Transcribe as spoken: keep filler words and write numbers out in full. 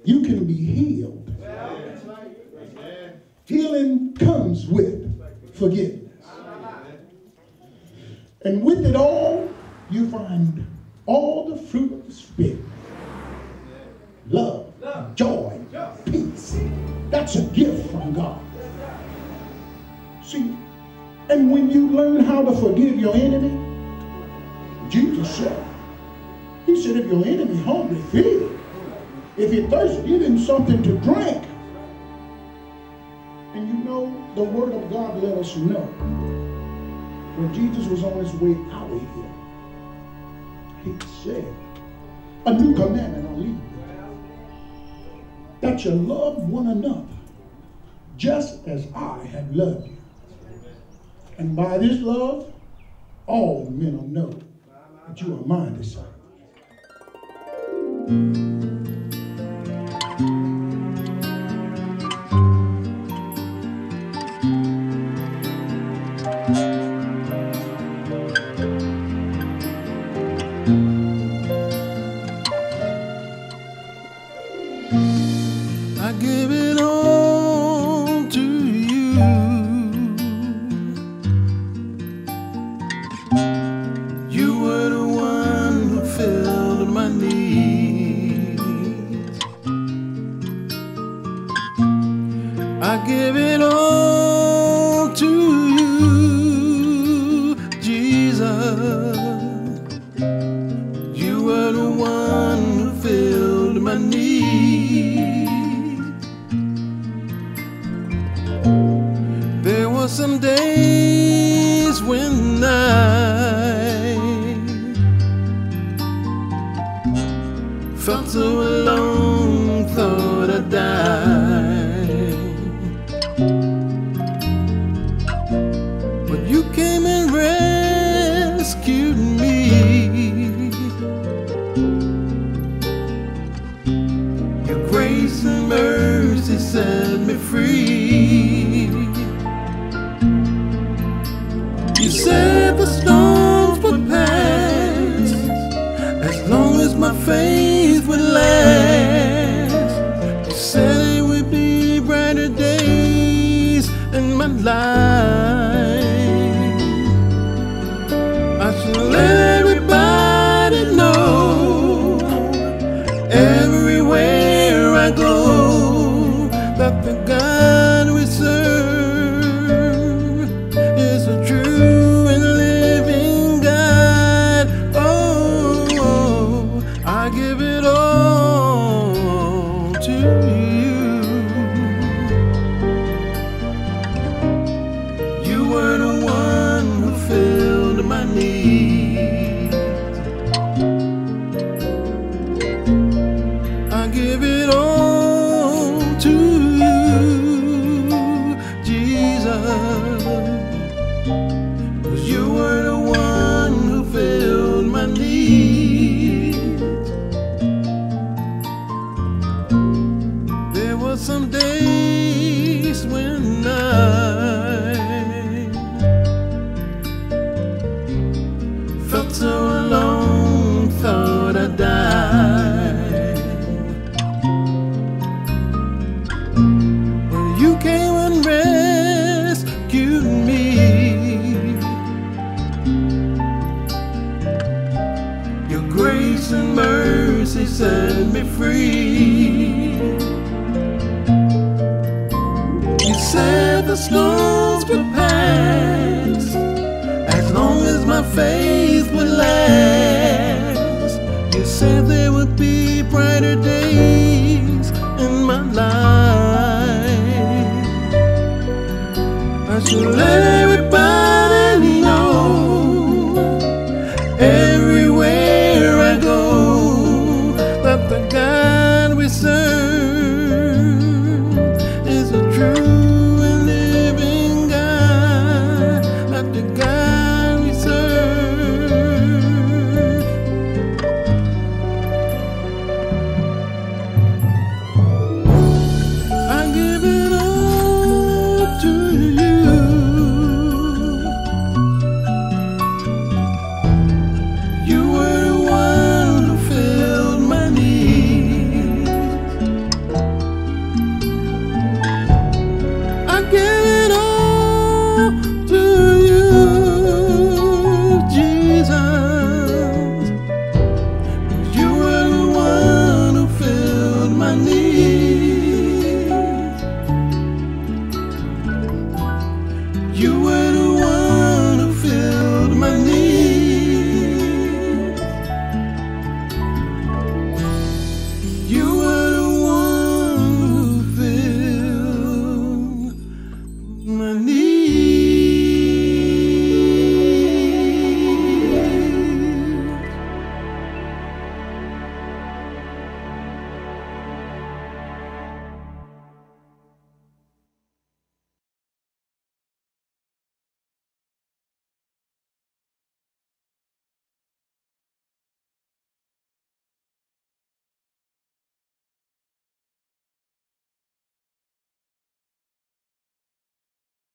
you can be healed. Healing comes with forgiveness. And with it all, you find all the fruit of the Spirit. Love, joy, peace. That's a gift from God. See, and when you learn how to forgive your enemy, Jesus said, he said, if your enemy hungry, feed him. If he thirsty, give him something to drink. And you know, the word of God let us know when Jesus was on his way out of here, he said, a new commandment I leave you, that you love one another just as I have loved you. And by this love, all men will know that you are my disciples. I give it all to you. You were the one who filled my needs. I give it all to you, Jesus. You were the one who filled my needs. There were some days when I felt so alone, thought I'd die. But you came and rescued me. Your grace and mercy set me free. You said the storms would pass as long as my faith would last. You said it would be brighter days in my life. I should let everybody know, everywhere I go, that the God we serve is a true and living God. Oh, oh, I give it all to you. You were the one who filled my needs. I give it all to you, Jesus. 'Cause you were the one who filled my needs. There were some days when I felt so alone, thought I'd die. But you came and rescued me. Your grace and mercy set me free. You said the storms would pass as long as my faith would last.